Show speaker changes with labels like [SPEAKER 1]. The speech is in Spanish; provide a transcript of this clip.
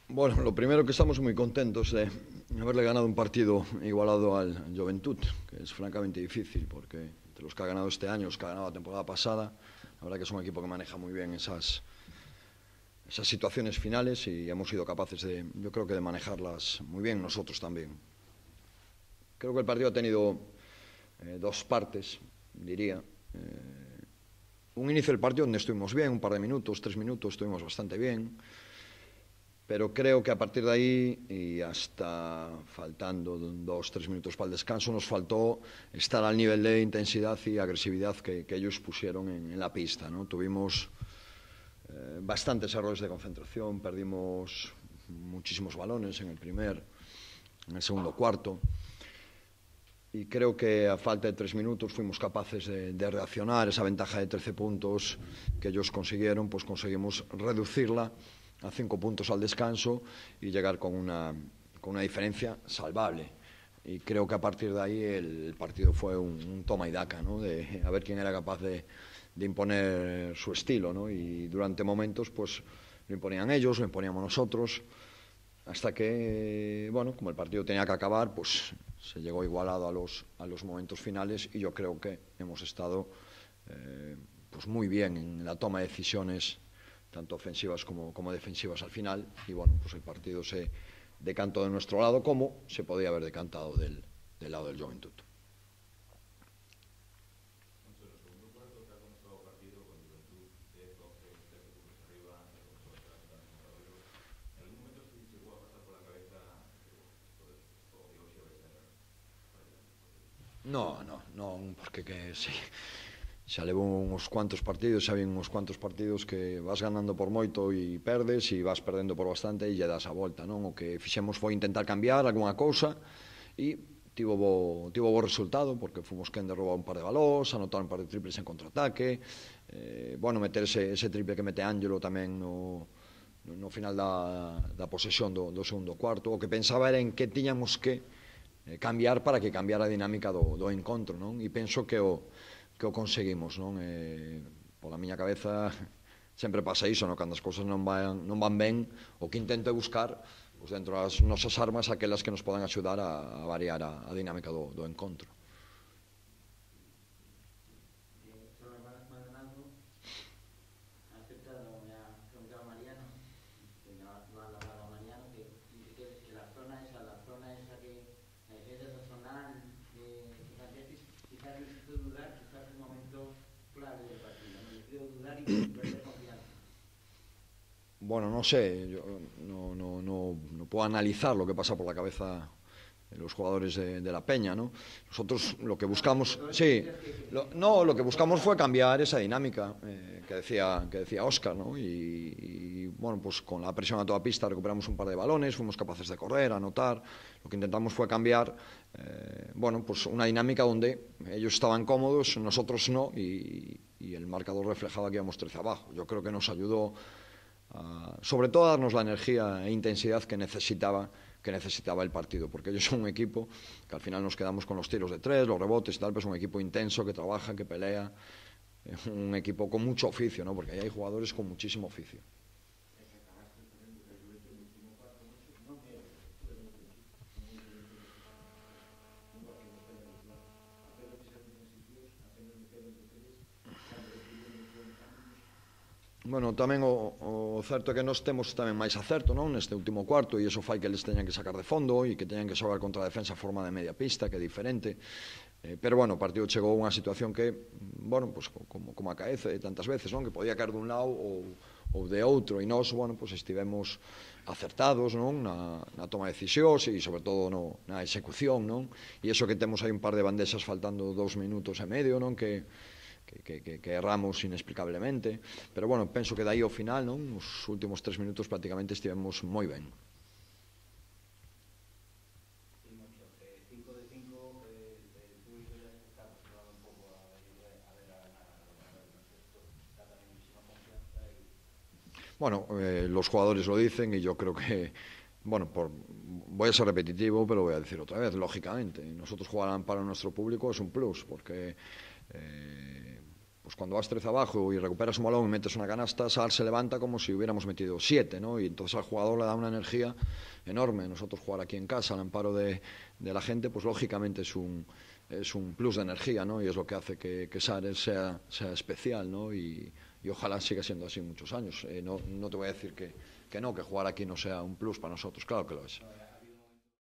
[SPEAKER 1] Bueno, lo primero que estamos muy contentos de haberle ganado un partido igualado al Joventut, que es francamente difícil, porque entre los que ha ganado este año, los que ha ganado la temporada pasada, la verdad que es un equipo que maneja muy bien esas situaciones finales y hemos sido capaces de, yo creo que de manejarlas muy bien nosotros también. Creo que el partido ha tenido dos partes, diría. Un inicio del partido donde estuvimos bien, un par de minutos, 3 minutos, estuvimos bastante bien. Pero creo que a partir de ahí y hasta faltando 2 o 3 minutos para el descanso nos faltó estar al nivel de intensidad y agresividad que ellos pusieron en la pista, ¿no? Tuvimos bastantes errores de concentración, perdimos muchísimos balones en el segundo cuarto. Y creo que a falta de 3 minutos fuimos capaces de reaccionar. Esa ventaja de 13 puntos que ellos consiguieron, pues conseguimos reducirla a 5 puntos al descanso y llegar con una diferencia salvable. Y creo que a partir de ahí el partido fue un toma y daca, ¿no? De a ver quién era capaz de imponer su estilo, ¿no? Y durante momentos pues lo imponían ellos, lo imponíamos nosotros, hasta que, bueno, como el partido tenía que acabar, pues se llegó igualado a los momentos finales y yo creo que hemos estado pues muy bien en la toma de decisiones tanto ofensivas como defensivas al final, y bueno, pues el partido se decantó de nuestro lado, como se podía haber decantado del lado del Joventut. No, no, non, porque xa levou uns cuantos partidos, xa habían uns cuantos partidos que vas ganando por moito e perdes, e vas perdendo por bastante e lle das a volta, non? O que fixemos foi intentar cambiar algunha cousa e tivo bo resultado, porque fomos quen de roubar un par de balóns, anotar un par de triples en contraataque, bueno, meter ese triple que mete Ángelo tamén no final da posesión do segundo cuarto. O que pensaba era en que tiñamos que cambiar para que cambiara a dinámica do encontro, non? E penso que o conseguimos, non? Pola miña cabeza sempre pasa iso, non? Cando as cousas non van ben, o que intento é buscar, pues, dentro das nosas armas, aquelas que nos podan axudar a variar a dinámica do encontro. Bueno, no sé, yo no puedo analizar lo que pasa por la cabeza de los jugadores de la Peña, ¿no? Nosotros lo que buscamos, sí, lo que buscamos fue cambiar esa dinámica que decía Óscar, ¿no? Y bueno, pues con la presión a toda pista recuperamos un par de balones, fuimos capaces de correr, anotar. Lo que intentamos fue cambiar, bueno, pues una dinámica donde ellos estaban cómodos, nosotros no, y el marcador reflejaba que íbamos 13 abajo. Yo creo que nos ayudó sobre todo a darnos la energía e intensidad que necesitaba el partido, porque ellos son un equipo que al final nos quedamos con los tiros de tres, los rebotes y tal, pero es un equipo intenso que trabaja, que pelea, un equipo con mucho oficio, ¿no? Porque ahí hay jugadores con muchísimo oficio. Bueno, tamén o certo é que nós temos tamén máis acerto, non? Neste último cuarto, e iso fai que eles teñan que sacar de fondo e que teñan que xogar contra a defensa forma de media pista, que é diferente. Pero, bueno, o partido chegou a unha situación que, bueno, pues, como acaece tantas veces, non? Que podía caer dun lado ou de outro, e nós, bueno, pues, estivemos acertados, non? Na toma de decisións e, sobre todo, na execución, non? E iso que temos aí un par de bandexas faltando 2 minutos e medio, non? Que erramos inexplicablemente, pero bueno, penso que dai ao final, non? Os últimos 3 minutos prácticamente estivemos moi ben. Bueno, los jugadores lo dicen y yo creo que, bueno, voy a ser repetitivo, pero voy a decir otra vez, lógicamente, nosotros jugar para nuestro público es un plus, porque pues cuando vas 13 abajo y recuperas un balón y metes una canasta, Sar se levanta como si hubiéramos metido 7, ¿no? Y entonces al jugador le da una energía enorme. Nosotros jugar aquí en casa, al amparo de la gente, pues lógicamente es un plus de energía, ¿no? Y es lo que hace que Sar sea especial, ¿no? Y ojalá siga siendo así muchos años. No te voy a decir que jugar aquí no sea un plus para nosotros, claro que lo es.